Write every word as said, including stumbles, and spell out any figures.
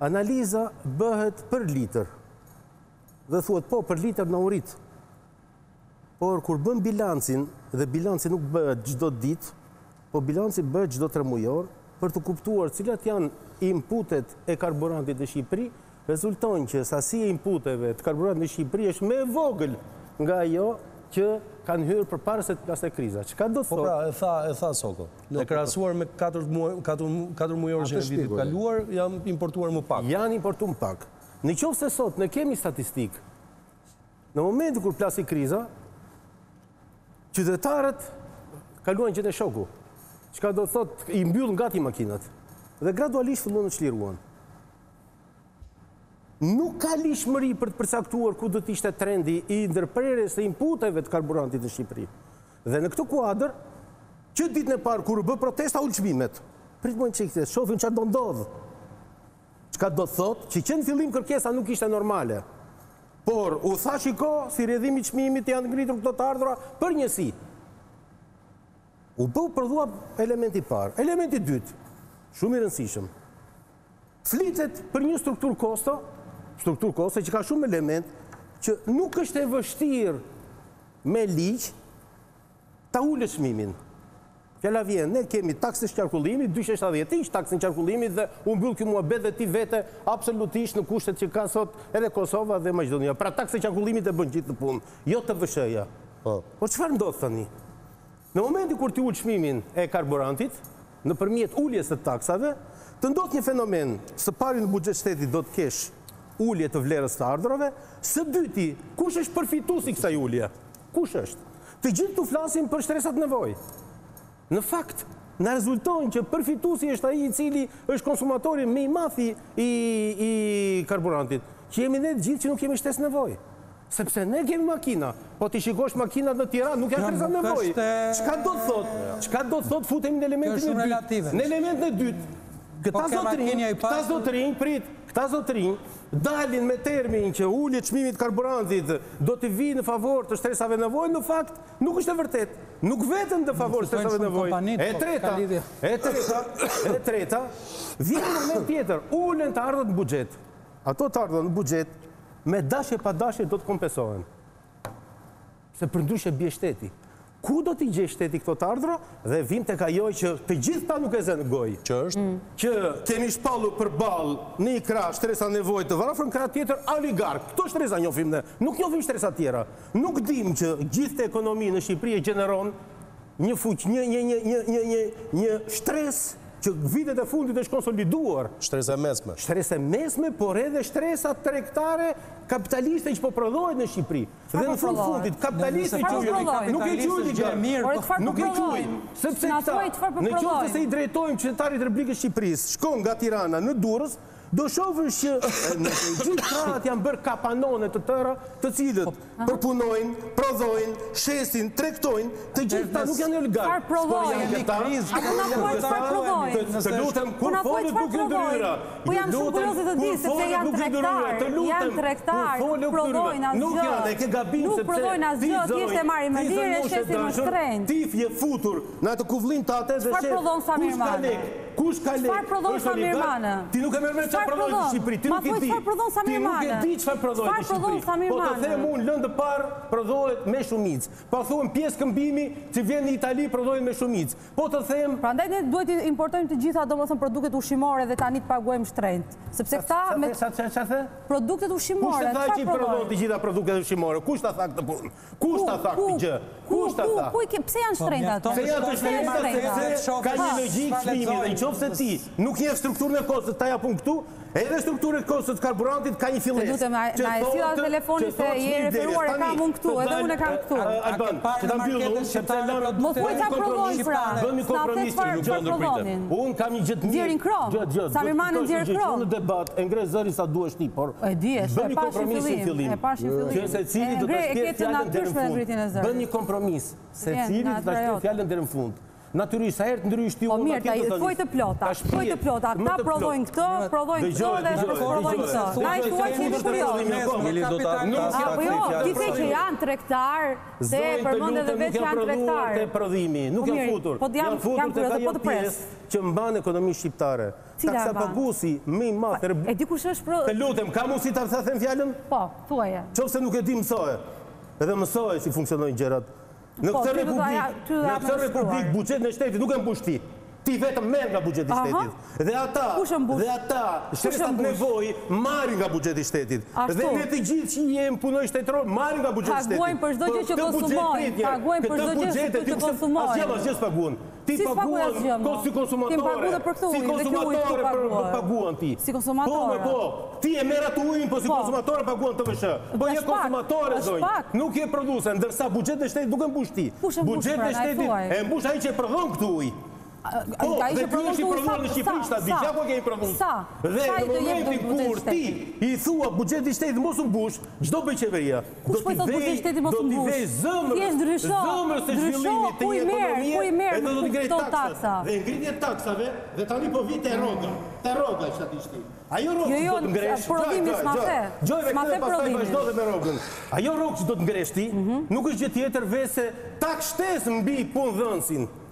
Analiza bëhet për litër. Dhe thuhet, po, për litër në urit. Por, kur bën bilancin, dhe bilancin nuk bëhet çdo ditë, po bilancin bëhet çdo tre mujor, për të kuptuar cilat janë inputet e karburantit në Shqipëri, rezulton që sasia e inputeve të karburantit në Shqipëri është më e vogël nga ajo që kanë hyrë përpara se të plasë kriza. Çka do të thotë? Po pra, e tha, e tha Soko. E krahasuar me katër mujor që në vitit kaluar, janë importuar më pak. Janë importuar më pak. Në qoftë se sot ne kemi statistikë, në momentin kur plasi kriza, qytetarët kaluan gjetën e shoku. Çka do të thotë, i mbyllën gati makinat. Dhe gradualisht fillon të çliruan. Nuk ka lishmëri për të përcaktuar ku do të ishte trendi i ndërprerjes së inputeve të karburantit në Shqipëri. Dhe në këtë kuadër, që ditën e parë kur u bë protesta ul çmimet. Pritmojnë çikte, shohin çfarë do ndodh. Çka do të thotë që që në fillim kërkesa nuk ishte normale. Por u tha shiko, si rrjedhimi i çmimit janë ngritur këto të ardhura për njësi. U bë prodhua elementi i parë. Elementi i dytë, shumë i rëndësishëm. Flitet për një strukturë kosto, strukturë kosto që ka shumë element që nuk është e vështirë me ligj ta ulë çmimin. Fjala vjen, ne kemi taksën e qarkullimit, dyqin e shtatëdhjetë ish taksën e qarkullimit dhe u mbyll ky muhabet dhe ti vete absolutisht në kushtet që ka sot edhe Kosova dhe Maqedonia. Pra taksa e qarkullimit e bën gjithë të punë, jo të V S H-ja. Po, po çfarë ndodh tani? Në momentin kur ti ul çmimin e karburantit, nëpërmjet uljes së taksave, të ndodh një fenomen. Së pari në buxhet shtetit do të kesh ulje të vlerës të ardhurave, së dyti, kush është përfituesi i kësaj ulje? Kush është? Të gjithë tu flasim për shtresat nevojë. Në fakt, na rezulton që përfituesi është ai i cili është konsumatori më i madh i i karburantit, që jemi ne të gjithë që nuk kemi shtresë nevojë. Sepse ne kemi makina, po ti shikosh makinat në Tiranë nuk janë shtresat nevojë. Çka do të thotë? Çka do të thotë futemi në elementin e dytë? Në elementin e dytë, këta zotërinj, këta zotërinj, prit, këta zotërinj dalin me termin që ulje çmimit karburantit do të vijë në favor të shtresave nevojë, në fakt nuk është e vërtetë. Nuk vetëm në favor të shtresave nevojë. E treta, e treta, e treta, vjen në moment tjetër, ulen të ardhët në buxhet. Ato të ardhët në buxhet me dashje pa dashje do të kompensohen. Se përndryshe bie shteti. Ku do t'i gjej shteti këto të ardhra dhe vim tek ajo që të gjithë ta nuk e zënë gojë. Që është? Që kemi shpallur përballë në një krah shtresa nevojë të varfër, në krah tjetër oligark. Këto shtresa njohim ne. Nuk njohim shtresa tjera. Nuk dim që gjithë ekonominë në Shqipëri e gjeneron një fuq, një një një një një një një shtres që vitet e fundit është konsoliduar. Shtresa mesme. Shtresa mesme, por edhe shtresa tregtare kapitaliste që po prodhohet në Shqipëri. Dhe në fund fundit kapitalistët nuk e quajnë, nuk e quajnë, sepse këta, në qoftë se i drejtojmë qytetarit të Republikës së Shqipërisë, shkon nga Tirana në Durrës, do shohësh që në gjithë krahat janë bërë kapanone të tëra, të cilët përpunojnë, prodhojnë, shesin, tregtojnë, të gjithë ta nuk janë oligarkë. Çfarë prodhojnë? Apo na thuaj çfarë prodhojnë? Të lutem, kur folët nuk i ndryra. Po jam shumë kurioze të di sepse janë tregtar, janë tregtar, prodhojnë asgjë. Nuk janë, e ke gabim sepse nuk prodhojnë asgjë, thjesht e marrin me lirë e shesin më shtrenjtë. Ti je futur në atë kuvllin të atë dhe shet. Çfarë prodhon Samir Mane? Kush ka lek? Çfarë prodhon Samir Mane? Ti nuk e merr me çfarë prodhon në Shqipëri, ti nuk e di. Çfarë prodhon Samir Mane? Ti nuk e di çfarë prodhon në Shqipëri. Po të them unë, lëndë parë prodhohet me shumicë. Po thuan pjesë këmbimi që vjen në Itali prodhohet me shumicë. Po të them, prandaj ne duhet të importojmë të gjitha domethënë produktet ushqimore dhe tani të paguajmë shtrenjtë. Sepse këta me çfarë the? Produktet ushqimore. Kush tha që prodhon të gjitha produktet ushqimore? Kush ta tha këtë punë? Kush ta tha këtë gjë? Kush ta tha? Ku pse janë shtrenjtë ato? Pse janë të shtrenjtë? Ka një logjikë çmimi dhe nëse ti nuk njeh strukturën e kostot ta japun këtu, edhe struktura e kostot të karburantit ka një fillesë. Lutem, na e silla telefoni se je referuar e kam unë këtu, edhe unë e kam këtu. Alban, që ta mbyllun, sepse lënë. Mos thuaj çfarë prodhojnë pra. Bëni kompromis me gjendën pritë. Unë kam një gjë të mirë. Nxjerrin kro. Samir Mane nxjerr kro. Në debat e ngre zërin sa duhesh ti, por e di, bëni kompromis në fillim. E pashë në fillim. Që secili do të shpjegojë fjalën deri në fund. Bëni kompromis. Secili do të shpjegojë fjalën deri në fund. natyrisht, sa herë të ndrysh ti Po unë, mirë, ta thuaj të plota, thuaj të plota, ta prodhojnë këtë, prodhojnë këtë dhe prodhojnë këtë. Na i thuaj që i shpërion. Apo jo, ti the që janë tregtar, se përmend edhe vetë që janë tregtar. Te prodhimi, nuk janë futur. Po jam jam kurioze, po të pres. Që mban ekonominë shqiptare. Taksa paguesi më i madh. E di kush është pro... Të lutem, ka mundësi ta them fjalën? Po, thuaje. Qofse nuk e di mësoje. Edhe mësoje si funksionojnë gjërat. Në këtë republikë, në këtë republikë buxhetin e shtetit nuk e mbush ti. Ti vetëm merr nga buxheti i shtetit. Dhe ata, dhe ata, shtresat nevojë marrin nga buxheti i shtetit. Dhe ne të gjithë që jemi punoj shtetëror marrin nga buxheti i shtetit. Paguajnë për çdo gjë që konsumojnë, paguajnë për çdo gjë që konsumojnë. Asgjë, asgjë s'paguan. Ti paguan si konsumatore. Ti paguan për këtë ujë, si konsumatore për paguan ti. Si konsumatore. Po, po. Ti e merr atë ujin, po si konsumatore paguan T V S H. Po je konsumatore zonjë. Nuk je produse, ndërsa buxheti i shtetit nuk e mbush ti. Buxheti i shtetit e mbush ai që e prodhon këtë ujë. Po, dhe ty është i prodhuar në Shqipëri, shta di, qa po ke i prodhuar? Sa? Dhe në momentin kur ti i thua buxheti i shtetit mos u mbush, çdo bëj qeveria. Kush po i thot buxheti i shtetit mos u mbush? Do t'i vej zëmër, zëmër se zhvillimit të ekonomie, e do t'i ngrej taksa. Dhe ngritje taksave, dhe tani po vi te rroga, te rroga që ati shti. Ajo rrogë që do të ngresh, prodhimi s'ma the. Gjojve këtë pastaj vazhdo dhe me rrogën. Ajo rrogë që do të ngresh ti, nuk është gjë tjetër veç se tak shtesë mbi punëdhënësin.